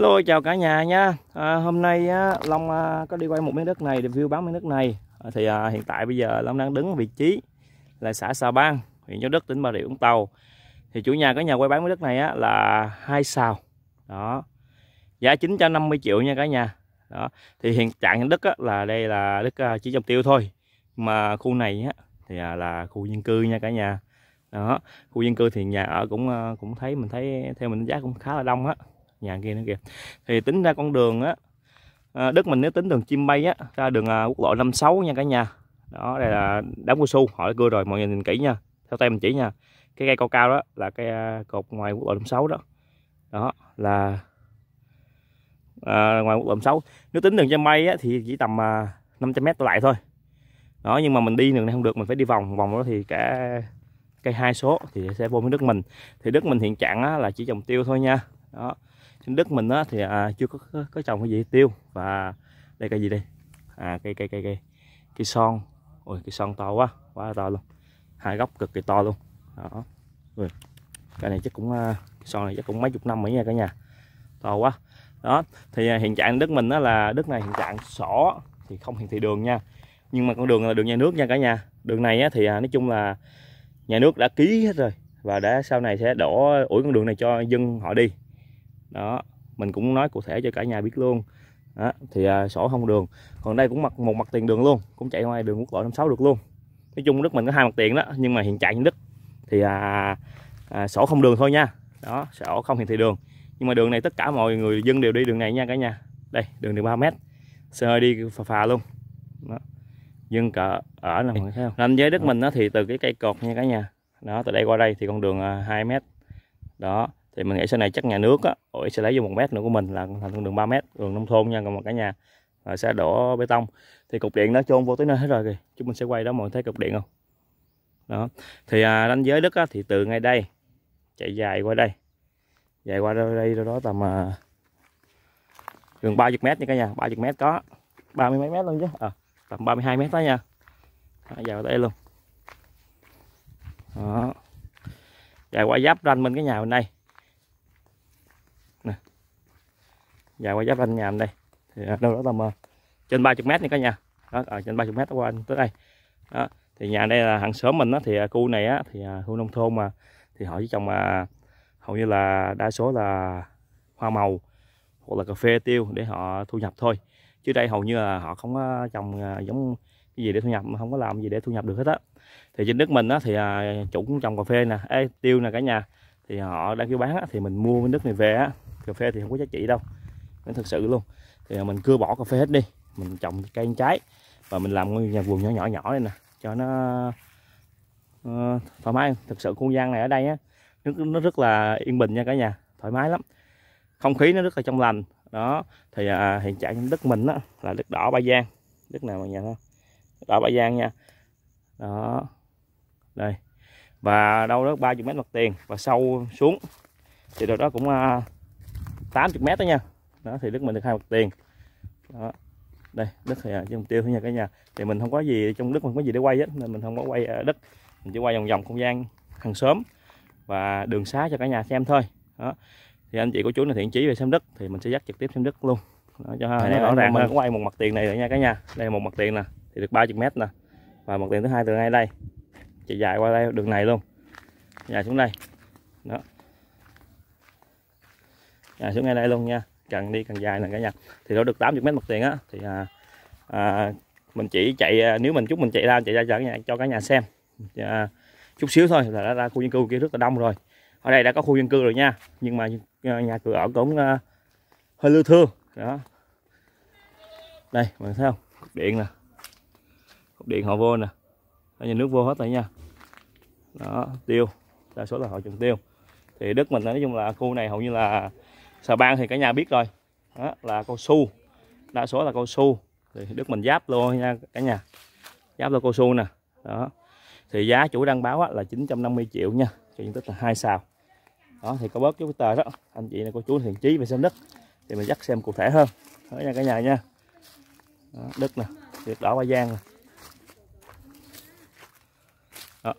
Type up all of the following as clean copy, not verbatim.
Hello, chào cả nhà nha. Hôm nay Long có đi quay một miếng đất này, review bán miếng đất này. Hiện tại bây giờ Long đang đứng ở vị trí là xã Xà Bang, huyện Châu Đức, tỉnh Bà Rịa Vũng Tàu. Thì chủ nhà có nhà quay bán miếng đất này là 2 sào. Đó. Giá 950 triệu nha cả nhà. Đó. Thì hiện trạng đất là đây là đất chỉ trồng tiêu thôi. Mà khu này thì là khu dân cư nha cả nhà. Đó, khu dân cư thì nhà ở cũng thấy theo mình đánh giá cũng khá là đông á. Nhà kia nữa kìa. Thì tính ra con đường đất mình nếu tính đường chim bay ra đường quốc lộ 56 nha cả nhà. Đó, đây là đám cao su, hỏi cưa rồi mọi người nhìn kỹ nha, theo tay mình chỉ nha. Cái cây cao cao đó là cây cột ngoài quốc lộ 56 đó. Đó là ngoài quốc lộ 56. Nếu tính đường chim bay thì chỉ tầm 500m lại thôi. Đó, nhưng mà mình đi đường này không được, mình phải đi vòng đó thì cả cây 2 số thì sẽ vô miếng đất mình. Thì đất mình hiện trạng là chỉ trồng tiêu thôi nha. Đó, trên đất mình thì chưa có trồng cái gì tiêu. Và đây cây gì đây, cây son. Ôi, cây son to quá to luôn, 2 gốc cực kỳ to luôn. Đó, cây này chắc cũng cây son này chắc cũng mấy chục năm rồi nha cả nhà, to quá. Đó, thì hiện trạng đất mình là đất này hiện trạng sổ thì không hiển thị đường nha, nhưng mà con đường là đường nhà nước nha cả nhà. Đường này thì nói chung là nhà nước đã ký hết rồi và đã sau này sẽ đổ ủi con đường này cho dân họ đi. Đó, mình cũng nói cụ thể cho cả nhà biết luôn. Đó, thì sổ không đường. Còn đây cũng một mặt tiền đường luôn, cũng chạy ngoài đường quốc lộ 56 được luôn. Nói chung đất mình có 2 mặt tiền đó, nhưng mà hiện trạng trên đất thì sổ không đường thôi nha. Đó, sổ không hiển thị đường, nhưng mà đường này tất cả mọi người dân đều đi đường này nha cả nhà. Đây đường 3m, xe hơi đi phà luôn. Đó, dân cỡ ở nè mọi người thấy không. Ranh giới đất mình thì từ cái cây cột nha cả nhà. Đó, từ đây qua đây thì con đường 2m. Đó, thì mình nghĩ sau này chắc nhà nước sẽ lấy vô 1m nữa của mình là thành con đường 3m, đường nông thôn nha mọi cả nhà. Rồi sẽ đổ bê tông. Thì cục điện nó chôn vô tới nơi hết rồi kìa. Chúng mình sẽ quay đó mọi người thấy cục điện không. Đó, thì ranh giới đất thì từ ngay đây chạy dài qua đây, dài qua đây đó tầm gần 30m nha cả nhà. 30m có 30 mấy mét luôn chứ, tầm 32m đó nha. Đó, dài qua đây luôn. Đó, dài qua giáp ranh bên cái nhà bên đây nè, dài qua giáp ranh nhà bên đây thì đâu đó tầm trên 30m nha cả nhà. Đó, trên 30m qua tới đây. Đó, thì nhà đây là hàng xóm mình thì khu này thì khu nông thôn mà, thì họ chỉ trồng hầu như là đa số là hoa màu hoặc là cà phê tiêu để họ thu nhập thôi, chứ đây hầu như là họ không có trồng giống cái gì để thu nhập, không có làm gì để thu nhập được hết á. Thì trên đất mình thì chủ cũng trồng cà phê nè, tiêu nè cả nhà. Thì họ đang kêu bán thì mình mua cái đất này về cà phê thì không có giá trị đâu, nó thực sự luôn. Thì mình cưa bỏ cà phê hết đi, mình trồng cây trái và mình làm ngôi nhà vườn nhỏ nhỏ đây nè cho nó thoải mái. Thực sự không gian này ở đây nó rất là yên bình nha cả nhà, thoải mái lắm, không khí nó rất là trong lành. Đó, thì hiện trạng đất mình là đất đỏ Ba Giang, đất nào mọi nhà thôi, đỏ Ba Giang nha. Đó, đây và đâu đó 30m mặt tiền và sâu xuống thì đâu đó cũng 80m đó nha. Đó, thì đất mình được 2 mặt tiền. Đó, đây đất thì trồng tiêu thôi nha cả nhà. Thì mình không có gì trong đất, mình không có gì để quay hết nên mình không có quay đất, mình chỉ quay vòng vòng không gian hàng xóm và đường xá cho cả nhà xem thôi. Đó, thì anh chị của chú là thiện chí về xem đất thì mình sẽ dắt trực tiếp xem đất luôn. Đó, cho nó rõ ràng. Mình có quay một mặt tiền này rồi nha cả nhà. Đây là một mặt tiền nè, thì được 30m nè, và mặt tiền thứ hai từ ngay đây chạy dài qua đây đường này luôn, dài xuống đây. Đó, dài xuống ngay đây luôn nha, càng đi càng dài nè cả nhà. Thì nó được 80m mặt tiền thì mình chỉ chạy, nếu mình chút mình chạy ra cho cả nhà xem chút xíu thôi là đã ra khu dân cư kia rất là đông rồi. Ở đây đã có khu dân cư rồi nha, nhưng mà nhà cửa ở cũng hơi lưa thưa. Đó, đây mình thấy không, cục điện nè, cục điện họ vô nè, nhà nước vô hết rồi nha. Đó, tiêu đa số là họ trồng tiêu. Thì đất mình nói chung là khu này hầu như là Xà Bang thì cả nhà biết rồi. Đó, là cao su, đa số là cao su. Thì đất mình giáp luôn nha cả nhà, giáp luôn cao su nè. Đó, thì giá chủ đang báo là 950 triệu nha, cho diện tích là 2 sào. Đó, thì có bớt chút cái tờ đó, anh chị này cô chú thiện chí về xem đất thì mình dắt xem cụ thể hơn. Đó nha cả nhà nha. Đó, đất nè, đất đỏ Ba Giang nè. Đó,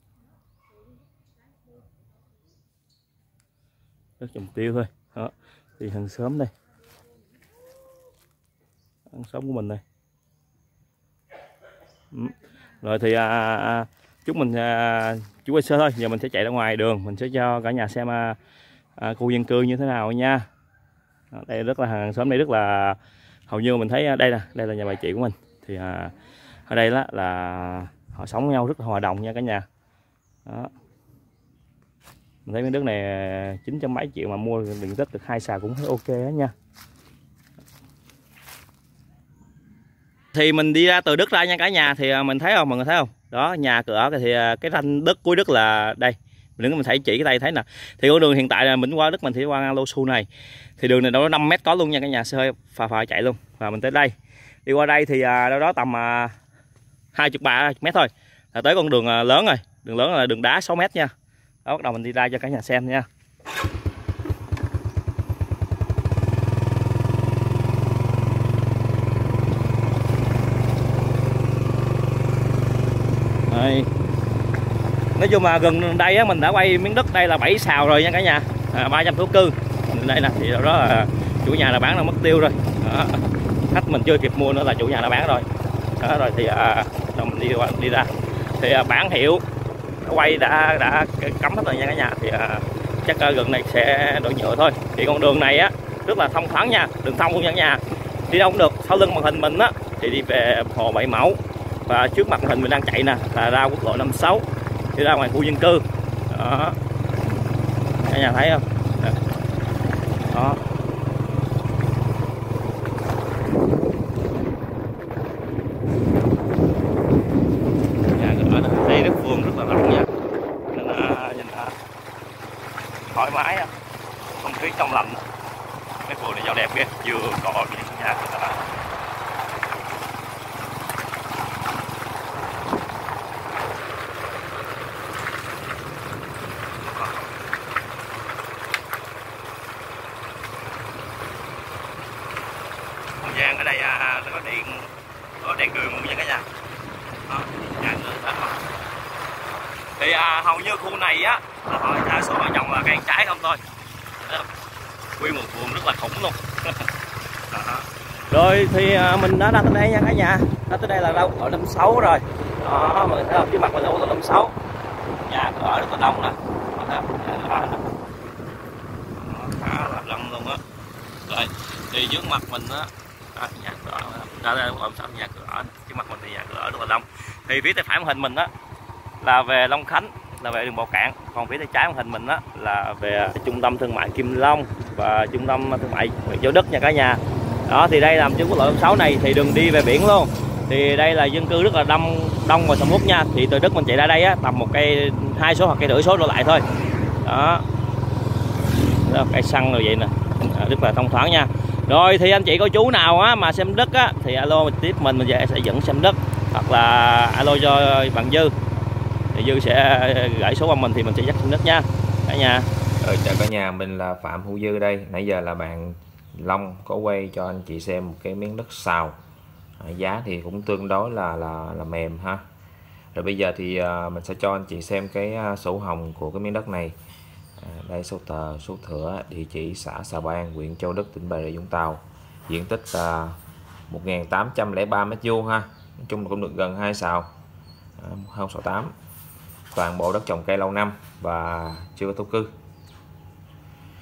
đất trồng tiêu thôi. Đó, Thì hàng xóm đây, hàng xóm của mình đây. Rồi thì chúng mình chú quay sơ thôi, giờ mình sẽ chạy ra ngoài đường, mình sẽ cho cả nhà xem khu dân cư như thế nào nha. Đây rất là hàng xóm đây rất là, hầu như mình thấy đây nè, đây là nhà bà chị của mình. Thì ở đây đó là họ sống với nhau rất là hòa đồng nha cả nhà. Đó. Mình thấy miếng đất này 900 mấy triệu mà mua diện tích được 2 xào cũng thấy ok đó nha. Thì mình đi ra từ đất ra nha cả nhà, thì mình thấy không, mọi người thấy không? Đó, nhà cửa thì cái ranh đất cuối đất là đây. Mình thấy chỉ cái đây thấy nè. Thì con đường hiện tại là mình qua đất mình thì qua lô su này. Thì đường này đâu đó 5 mét có luôn nha cả nhà, xe hơi phà chạy luôn. Và mình tới đây. Đi qua đây thì đâu đó tầm 20-30 mét thôi là tới con đường lớn rồi. Đường lớn là đường đá 6 mét nha. Đó, bắt đầu mình đi ra cho cả nhà xem nha. Đây. Nói chung là gần đây á, mình đã quay miếng đất đây là 7 sào rồi nha cả nhà, 300 thổ cư. Đây nè, thì đó là chủ nhà đã bán là mất tiêu rồi. Đó. Khách mình chưa kịp mua nữa là chủ nhà đã bán rồi. Đó rồi thì mình đi ra thì bản hiệu quay đã cấm hết rồi nha cả nhà. Thì chắc gần này sẽ đổi nhựa thôi. Thì con đường này á rất là thông thoáng nha, đường thông luôn nha cả nhà. Đi đâu cũng được. Sau lưng màn hình mình á thì đi về Hồ Bảy Mẫu, và trước mặt màn hình mình đang chạy nè là ra quốc lộ 56 đi ra ngoài khu dân cư. Đó, cả nhà thấy không? Đó, nhà cửa đó. Đây đất vườn rất là rộng nha, nên nhìn thoải mái, không khí trong lành. Cái vườn này dạo đẹp ghê, vừa cỏ nhà cửa đó. Gian ở đây nó có đèn đường luôn nha cả nhà. Đó, thì hầu như khu này á là họ đa số họ trồng là cây trái không thôi. Quy một vườn rất là khủng luôn. Rồi thì mình đã ra tới đây nha cả nhà. Ra tới đây là đâu ở 56 rồi. Đó, mình thấy không, trước mặt mình là ở 56. Nhà ở rất là đông nè. Khá là đông luôn á. Rồi thì trước mặt mình á nhà cửa đây nhà cửa, trước mặt mình thì nhà cửa rất là đông. Thì phía tay phải màn hình mình á là về Long Khánh, là về đường Bào Cạn, còn phía tay trái màn hình mình á là về trung tâm thương mại Kim Long và trung tâm thương mại huyện Châu Đức nha cả nhà. Đó thì đây làm trên quốc lộ 6 này thì đường đi về biển luôn. Thì đây là dân cư rất là đông và sầm uất nha. Thì từ đất mình chạy ra đây á tầm một cây 2 số hoặc cây rưỡi số đổ lại thôi. Đó, cây xăng rồi vậy nè, rất là thông thoáng nha. Rồi thì anh chị cô chú nào á mà xem đất á thì alo tiếp mình sẽ dẫn xem đất, hoặc là alo cho bạn Dư thì Dư sẽ gửi số qua mình thì mình sẽ dắt xem đất nha cả nhà. Rồi chào cả nhà, mình là Phạm Hữu Dư đây. Nãy giờ là bạn Long có quay cho anh chị xem một cái miếng đất sào, giá thì cũng tương đối là mềm ha. Rồi bây giờ thì mình sẽ cho anh chị xem cái sổ hồng của cái miếng đất này. Đây số tờ, số thửa, địa chỉ xã Xà Bang, huyện Châu Đức, tỉnh Bà Rịa Vũng Tàu. Diện tích 1803 m²ha. Nói chung là cũng được gần 2 sào, hơn 68. Toàn bộ đất trồng cây lâu năm và chưa có thổ cư.